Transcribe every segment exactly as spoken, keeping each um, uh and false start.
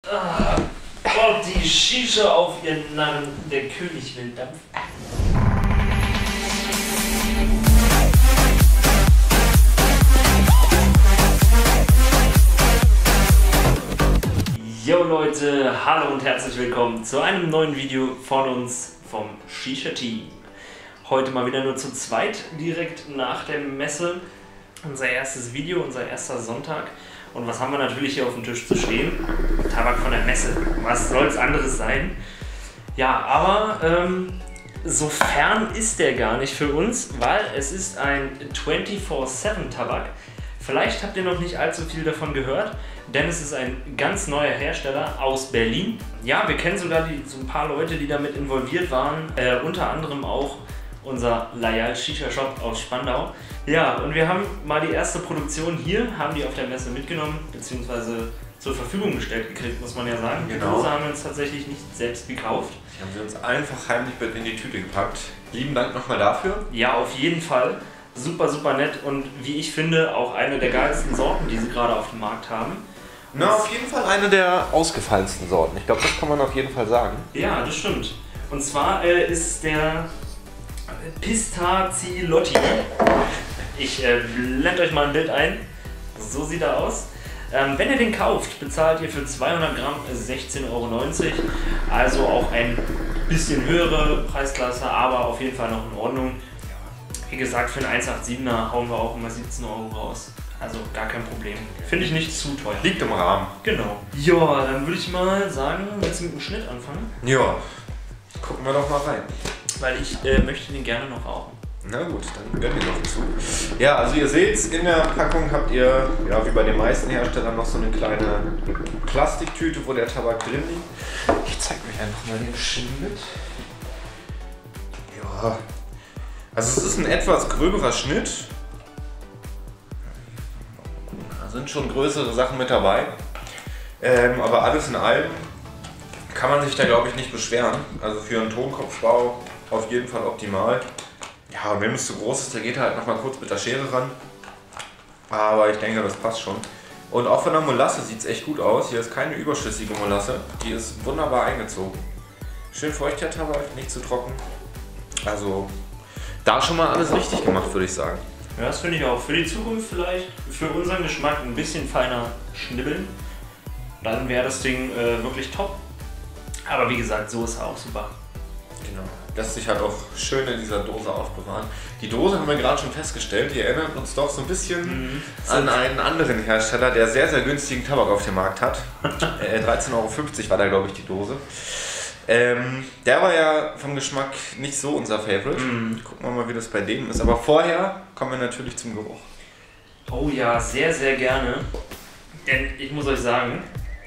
Ah, Gott, die Shisha auf ihren Narren, der König will Dampf. Yo Leute, hallo und herzlich willkommen zu einem neuen Video von uns vom Shisha Team. Heute mal wieder nur zu zweit, direkt nach der Messe. Unser erstes Video, unser erster Sonntag. Und was haben wir natürlich hier auf dem Tisch zu stehen? Tabak von der Messe. Was soll es anderes sein? Ja, aber ähm, so fern ist der gar nicht für uns, weil es ist ein vierundzwanzig sieben Tabak. Vielleicht habt ihr noch nicht allzu viel davon gehört, denn es ist ein ganz neuer Hersteller aus Berlin. Ja, wir kennen sogar die, so ein paar Leute, die damit involviert waren, äh, unter anderem auch unser Layal Shisha Shop aus Spandau. Ja, und wir haben mal die erste Produktion hier, haben die auf der Messe mitgenommen, beziehungsweise zur Verfügung gestellt gekriegt, muss man ja sagen. Genau. Die Dose haben wir uns tatsächlich nicht selbst gekauft. Die haben sie uns einfach heimlich mit in die Tüte gepackt. Lieben Dank nochmal dafür. Ja, auf jeden Fall. Super, super nett und wie ich finde, auch eine der geilsten Sorten, die sie gerade auf dem Markt haben. Na, auf jeden Fall eine der ausgefallensten Sorten. Ich glaube, das kann man auf jeden Fall sagen. Ja, das stimmt. Und zwar äh, ist der Pistazielotti. Ich äh, blende euch mal ein Bild ein. So sieht er aus. Ähm, wenn ihr den kauft, bezahlt ihr für zweihundert Gramm sechzehn Euro neunzig. Also auch ein bisschen höhere Preisklasse, aber auf jeden Fall noch in Ordnung. Wie gesagt, für einen eins Komma siebenundachtziger hauen wir auch immer siebzehn Euro raus. Also gar kein Problem. Finde ich nicht zu teuer. Liegt im Rahmen. Genau. Ja, dann würde ich mal sagen, jetzt mit dem Schnitt anfangen. Ja, gucken wir doch mal rein. Weil ich äh, möchte den gerne noch rauchen. Na gut, dann gönnen wir noch zu. Ja, also ihr seht, in der Packung habt ihr, ja wie bei den meisten Herstellern, noch so eine kleine Plastiktüte, wo der Tabak drin liegt. Ich zeige euch einfach mal den Schnitt. Ja, also es ist ein etwas gröberer Schnitt. Da sind schon größere Sachen mit dabei. Ähm, aber alles in allem kann man sich da, glaube ich, nicht beschweren. Also für einen Tonkopfbau auf jeden Fall optimal. Ja, und wenn es zu groß ist, da geht er halt nochmal kurz mit der Schere ran. Aber ich denke, das passt schon. Und auch von der Molasse sieht es echt gut aus. Hier ist keine überschüssige Molasse. Die ist wunderbar eingezogen. Schön feuchter Tabak, nicht zu trocken. Also da schon mal alles richtig gemacht, würde ich sagen. Ja, das finde ich auch. Für die Zukunft vielleicht, für unseren Geschmack ein bisschen feiner schnibbeln. Dann wäre das Ding äh, wirklich top. Aber wie gesagt, so ist er auch super. Genau. Lässt sich halt auch schön in dieser Dose aufbewahren. Die Dose haben wir gerade schon festgestellt, die erinnert uns doch so ein bisschen mhm. an einen anderen Hersteller, der sehr, sehr günstigen Tabak auf dem Markt hat. äh, dreizehn Euro fünfzig war da, glaube ich, die Dose. Ähm, der war ja vom Geschmack nicht so unser Favorite. Mhm. Gucken wir mal, wie das bei dem ist. Aber vorher kommen wir natürlich zum Geruch. Oh ja, sehr, sehr gerne. Denn ich muss euch sagen,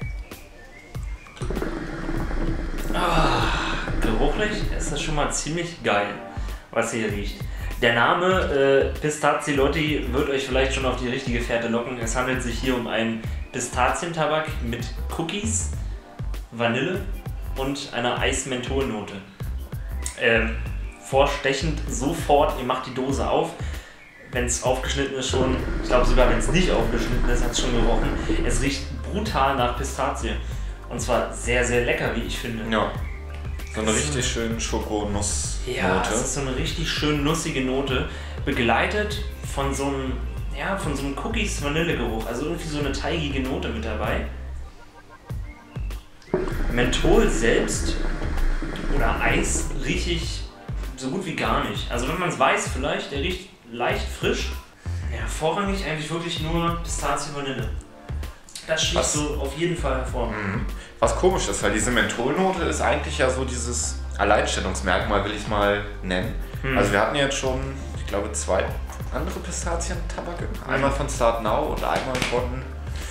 ah, geruchlich ist das schon mal ziemlich geil, was hier riecht. Der Name äh, Pistazielotti wird euch vielleicht schon auf die richtige Fährte locken. Es handelt sich hier um einen Pistazientabak mit Cookies, Vanille und einer Eis-Menthol-Note. Ähm, vorstechend sofort, ihr macht die Dose auf. Wenn es aufgeschnitten ist schon, ich glaube sogar wenn es nicht aufgeschnitten ist, hat es schon gerochen. Es riecht brutal nach Pistazie. Und zwar sehr, sehr lecker, wie ich finde. Ja. So eine richtig schöne Schokonuss-Note. Ja, es ist so eine richtig schön nussige Note, begleitet von so einem, ja, von so einem Cookies-Vanille-Geruch. Also irgendwie so eine teigige Note mit dabei. Menthol selbst oder Eis rieche ich so gut wie gar nicht. Also wenn man es weiß vielleicht, der riecht leicht frisch. Ja, vorrangig eigentlich wirklich nur Pistazie-Vanille. Das sticht so auf jeden Fall hervor. Mhm. Was komisch ist, weil diese Mentholnote ist eigentlich ja so dieses Alleinstellungsmerkmal, will ich mal nennen. Mhm. Also wir hatten jetzt schon, ich glaube, zwei andere Pistazientabake. Mhm. Einmal von Start Now und einmal von,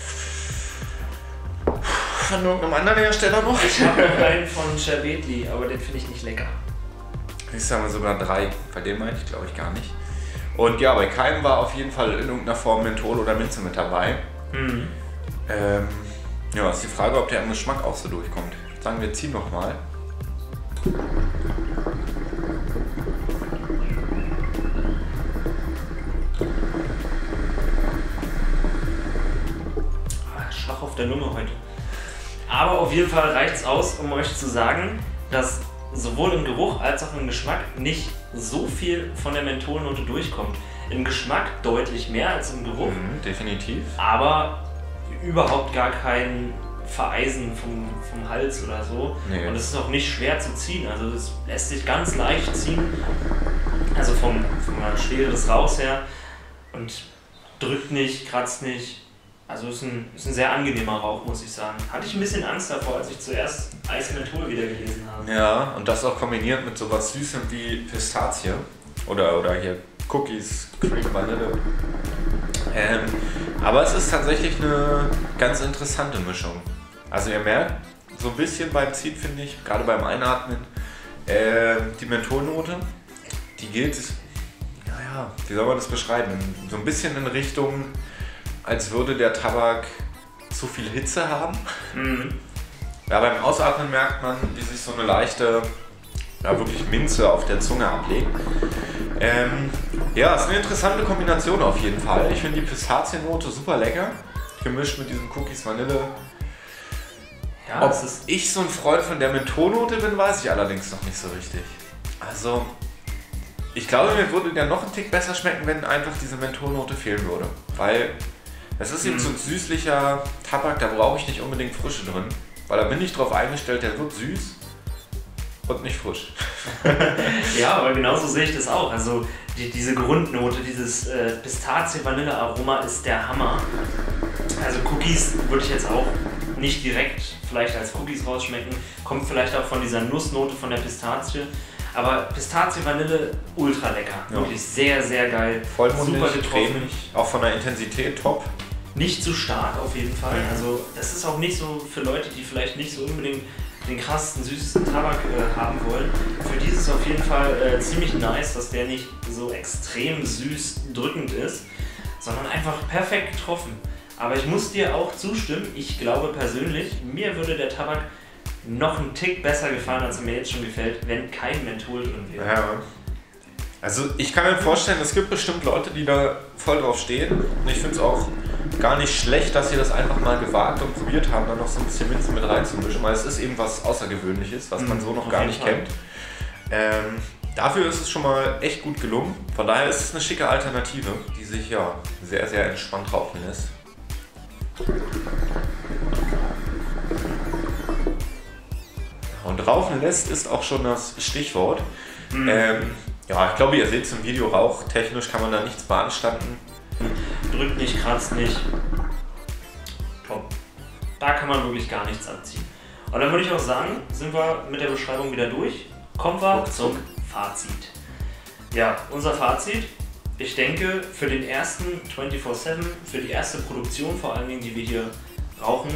von irgendeinem anderen Hersteller noch. Ich habe noch einen von Scherbetli, aber den finde ich nicht lecker. Jetzt haben wir sogar drei. Bei dem meine ich, glaube ich, gar nicht. Und ja, bei keinem war auf jeden Fall in irgendeiner Form Menthol oder Minze mit dabei. Mhm. Ähm, ja, ist die Frage, ob der im Geschmack auch so durchkommt. Ich würde sagen, wir ziehen noch mal. Schwach auf der Lunge heute. Aber auf jeden Fall reicht es aus, um euch zu sagen, dass sowohl im Geruch als auch im Geschmack nicht so viel von der Mentholnote durchkommt. Im Geschmack deutlich mehr als im Geruch. Mhm, definitiv. Aber überhaupt gar kein Vereisen vom, vom Hals oder so. Nee. Und es ist auch nicht schwer zu ziehen. Also das lässt sich ganz leicht ziehen. Also vom, von der Schwere des Rauchs her. Und drückt nicht, kratzt nicht. Also ist ein, ist ein sehr angenehmer Rauch, muss ich sagen. Hatte ich ein bisschen Angst davor, als ich zuerst Eismenthol wieder gelesen habe. Ja, und das auch kombiniert mit sowas Süßem wie Pistazie. Oder, oder hier Cookies, Cream Vanille. Ähm, aber es ist tatsächlich eine ganz interessante Mischung. Also ihr merkt so ein bisschen beim Ziehen, finde ich, gerade beim Einatmen, äh, die Mentholnote, die geht, naja, wie soll man das beschreiben, so ein bisschen in Richtung, als würde der Tabak zu viel Hitze haben. Mhm. Ja, beim Ausatmen merkt man, wie sich so eine leichte, ja wirklich Minze auf der Zunge ablegt. Ähm, ja, ist eine interessante Kombination auf jeden Fall. Ich finde die Pistaziennote super lecker, gemischt mit diesen Cookies Vanille. Ja, Ob ist ich so ein Freund von der Mentholnote bin, weiß ich allerdings noch nicht so richtig. Also, ich glaube, mir würde der noch ein Tick besser schmecken, wenn einfach diese Mentholnote fehlen würde. Weil es ist eben Mhm. so ein süßlicher Tabak, da brauche ich nicht unbedingt Frische drin. Weil da bin ich drauf eingestellt, der wird süß und nicht frisch. Ja, aber genauso sehe ich das auch. Also die, diese Grundnote, dieses äh, Pistazie-Vanille-Aroma ist der Hammer. Also Cookies würde ich jetzt auch nicht direkt vielleicht als Cookies rausschmecken. Kommt vielleicht auch von dieser Nussnote von der Pistazie. Aber Pistazie, Vanille, ultra lecker. Ja. Wirklich sehr, sehr geil. Vollmundig, super getroffen. cremig, auch von der Intensität top. Nicht zu stark auf jeden Fall. Mhm. Also das ist auch nicht so für Leute, die vielleicht nicht so unbedingt den krassesten, süßesten Tabak äh, haben wollen. Für die ist es auf jeden Fall äh, ziemlich nice, dass der nicht so extrem süß drückend ist, sondern einfach perfekt getroffen. Aber ich muss dir auch zustimmen, ich glaube persönlich, mir würde der Tabak noch einen Tick besser gefallen, als er mir jetzt schon gefällt, wenn kein Menthol drin wäre. Ja. Also ich kann mir vorstellen, es gibt bestimmt Leute, die da voll drauf stehen. Und ich finde es auch gar nicht schlecht, dass sie das einfach mal gewagt und probiert haben, da noch so ein bisschen Minze mit reinzumischen, weil es ist eben was Außergewöhnliches, was man so noch Auf gar jeden nicht Fall. kennt. Ähm, dafür ist es schon mal echt gut gelungen. Von daher ist es eine schicke Alternative, die sich ja sehr, sehr entspannt rauchen lässt. Und rauchen lässt ist auch schon das Stichwort. Mhm. Ähm, ja, ich glaube, ihr seht es im Video, rauchtechnisch kann man da nichts beanstanden. Drückt nicht, kratzt nicht. Top. Da kann man wirklich gar nichts anziehen. Und dann würde ich auch sagen, sind wir mit der Beschreibung wieder durch. Kommen wir zum Fazit. Ja, unser Fazit. Ich denke, für den ersten vierundzwanzig sieben, für die erste Produktion vor allen Dingen, die wir hier rauchen,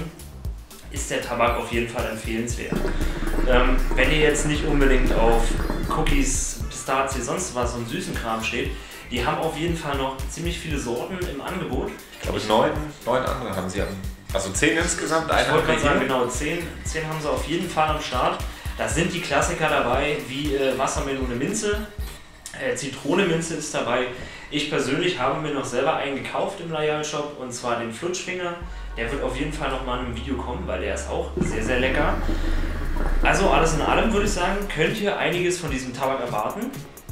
ist der Tabak auf jeden Fall empfehlenswert. Ähm, wenn ihr jetzt nicht unbedingt auf Cookies, Pistazie, sonst was und süßen Kram steht, die haben auf jeden Fall noch ziemlich viele Sorten im Angebot. Ich glaube, neun, neun andere haben sie. Also zehn insgesamt, Ich einer wollte gerade sagen, genau, zehn, zehn haben sie auf jeden Fall am Start. Da sind die Klassiker dabei, wie äh, Wassermelone Minze, äh, Zitrone Minze ist dabei. Ich persönlich habe mir noch selber einen gekauft im Loyal Shop, und zwar den Flutschfinger. Der wird auf jeden Fall noch mal in einem Video kommen, weil der ist auch sehr, sehr lecker. Also alles in allem würde ich sagen, könnt ihr einiges von diesem Tabak erwarten.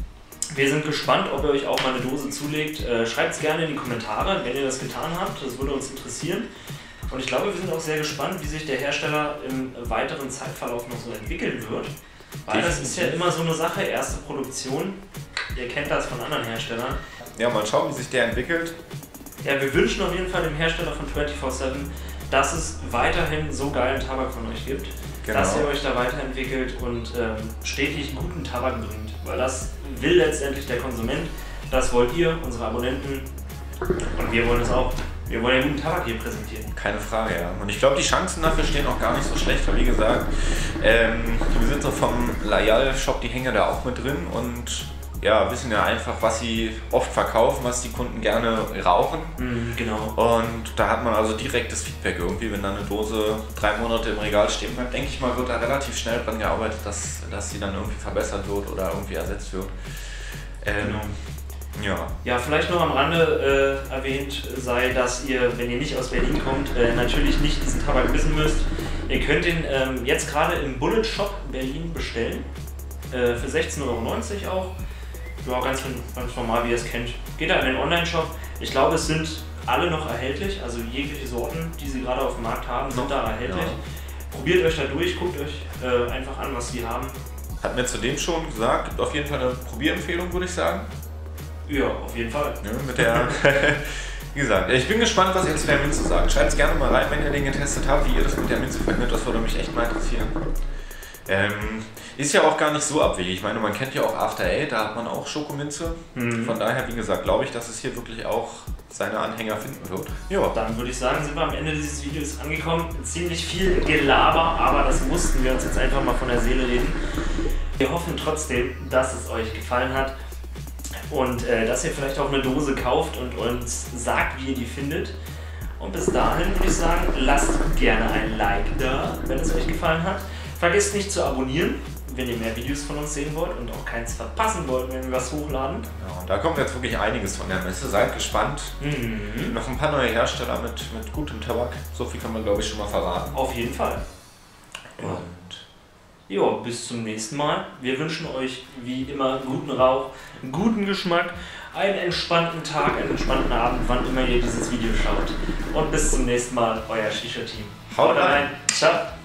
Wir sind gespannt, ob ihr euch auch mal eine Dose zulegt. Äh, Schreibt es gerne in die Kommentare, wenn ihr das getan habt. Das würde uns interessieren. Und ich glaube, wir sind auch sehr gespannt, wie sich der Hersteller im weiteren Zeitverlauf noch so entwickeln wird. Weil das ist ja immer so eine Sache, erste Produktion. Ihr kennt das von anderen Herstellern. Ja, mal schauen, wie sich der entwickelt. Ja, wir wünschen auf jeden Fall dem Hersteller von vierundzwanzig sieben, dass es weiterhin so geilen Tabak von euch gibt. Genau. Dass ihr euch da weiterentwickelt und ähm, stetig guten Tabak bringt. Weil das will letztendlich der Konsument, das wollt ihr, unsere Abonnenten, und wir wollen es auch. Wir wollen ja guten Tabak hier präsentieren. Keine Frage, ja. Und ich glaube, die Chancen dafür stehen auch gar nicht so schlecht, weil wie gesagt, ähm, die Besitzer vom Loyal Shop, die hängen ja da auch mit drin und ja, wissen ja einfach, was sie oft verkaufen, was die Kunden gerne rauchen. Mhm, genau. Und da hat man also direktes Feedback irgendwie, wenn da eine Dose drei Monate im Regal stehen bleibt, denke ich mal, wird da relativ schnell dran gearbeitet, dass, dass sie dann irgendwie verbessert wird oder irgendwie ersetzt wird. Ähm, Genau. Ja. Ja, vielleicht noch am Rande äh, erwähnt sei, dass ihr, wenn ihr nicht aus Berlin kommt, äh, natürlich nicht diesen Tabak wissen müsst. Ihr könnt ihn ähm, jetzt gerade im Bullet Shop Berlin bestellen. Äh, für sechzehn Euro neunzig auch. Ja, ganz, ganz normal, wie ihr es kennt. Geht da in den Online-Shop. Ich glaube, es sind alle noch erhältlich. Also jegliche Sorten, die sie gerade auf dem Markt haben, sind da erhältlich. Ja. Probiert euch da durch, guckt euch äh, einfach an, was sie haben. Hat mir zudem schon gesagt, gibt auf jeden Fall eine Probierempfehlung, würde ich sagen. Ja, auf jeden Fall. Ja, mit der, wie gesagt, ich bin gespannt, was ihr zu der Minze sagt. Schreibt es gerne mal rein, wenn ihr den getestet habt, wie ihr das mit der Minze findet. Das würde mich echt mal interessieren. Ähm, ist ja auch gar nicht so abwegig. Ich meine, man kennt ja auch After Eight, da hat man auch Schokominze. Mhm. Von daher, wie gesagt, glaube ich, dass es hier wirklich auch seine Anhänger finden wird. Ja, dann würde ich sagen, sind wir am Ende dieses Videos angekommen. Ziemlich viel Gelaber, aber das mussten wir uns jetzt einfach mal von der Seele reden. Wir hoffen trotzdem, dass es euch gefallen hat und äh, dass ihr vielleicht auch eine Dose kauft und uns sagt, wie ihr die findet. Und bis dahin würde ich sagen, lasst gerne ein Like da, wenn es euch gefallen hat. Vergesst nicht zu abonnieren, wenn ihr mehr Videos von uns sehen wollt und auch keins verpassen wollt, wenn wir was hochladen. Ja, und da kommt jetzt wirklich einiges von der Messe. Seid gespannt. Mhm. Noch ein paar neue Hersteller mit, mit gutem Tabak. So viel kann man, glaube ich, schon mal verraten. Auf jeden Fall. Und ja, bis zum nächsten Mal. Wir wünschen euch wie immer guten Rauch, guten Geschmack, einen entspannten Tag, einen entspannten Abend, wann immer ihr dieses Video schaut. Und bis zum nächsten Mal, euer Shisha-Team. Haut rein. Ciao.